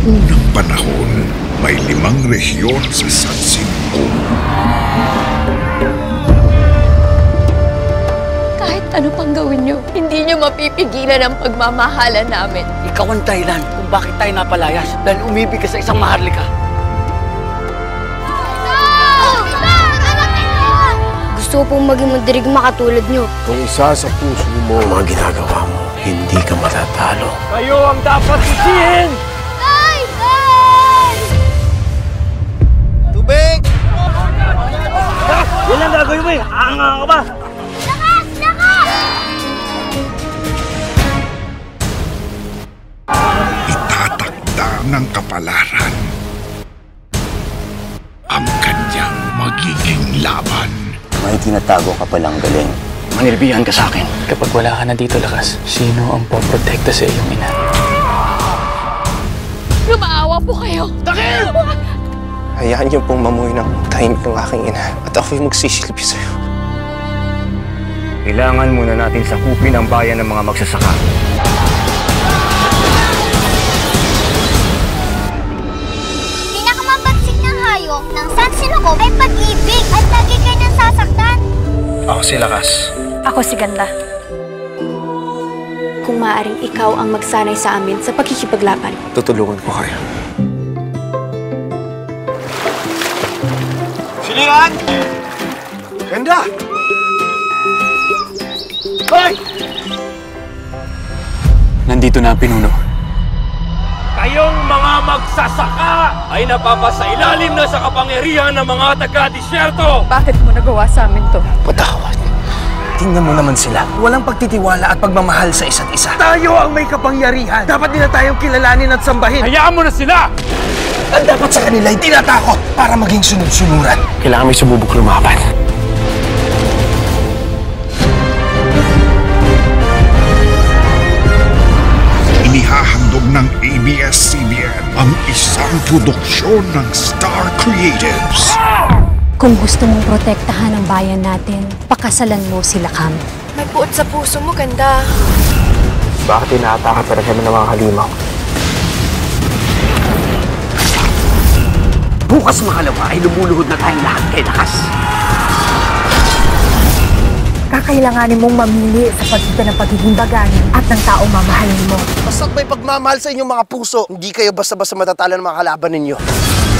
unang panahon, may 5 rehiyon sa San Cinco. Kahit ano pang gawin niyo, hindi niyo mapipigilan ang pagmamahalan namin. Ikaw ang dahilan kung bakit tayo napalayas dahil umibig ka sa isang maharlika. Gusto ko pong maging mandirigma katulad niyo. Kung isa sa puso mo ang mga ginagawa mo, hindi ka matatalo. Kayo ang dapat sisihin! Tubig! Yan ang gagawin mo eh! Aanga ka ba? Lakas! Lakas! Itatakda ng kapalaran ang kanyang magiging laban. May tinatago ka palang galing. Manilbihan ka sa akin. Kapag wala ka na dito, Lakas, sino ang poprotekta sa iyong ina? Lumaawa po kayo. Takil! Hayaan niyo pong mamuhay ng tahimik ng aking ina at ako'y magsisilbi sa'yo. Kailangan muna natin sakupin ang bayan ng mga magsasaka. Pinakamabagsik ng hayop ng San Cinco ay pag-ibig at lagi kayo nang sasaktan. Ako si Lakas. Ako si Ganda. Kung maaaring ikaw ang magsanay sa amin sa pagkikipaglaban. Tutulungan ko kayo. Silihan! Ganda! Hoy! Nandito na ang pinuno. Kayong mga magsasaka ay napapasailalim na sa kapangyarihan ng mga taga-disyerto! Bakit mo nagawa sa amin to? Patawad. Tingnan mo naman sila. Walang pagtitiwala at pagmamahal sa isa't isa. Tayo ang may kapangyarihan. Dapat nila tayong kilalanin at sambahin. Hayaan mo na sila! Ang dapat sa kanila ay tinatakot para maging sunod-sunuran. Kailangan may sumubok lumaban. Inihahandog ng ABS-CBN ang isang produksyon ng Star Creatives. Kung gusto mong protektahan ang bayan natin, pakasalan mo sila, Cam. May buot sa puso mo, Ganda. Bakit inaatake pa rin kami ng mga halimaw? Bukas makalawa ay lumuluhod na tayong lahat kay Lakas. Kakailanganin mong mamili sa pagitan ng pagiging baganin at ng taong mamahalin mo. Basta't may pagmamahal sa inyong mga puso, hindi kayo basta-basta matatalo ng mga kalaban ninyo.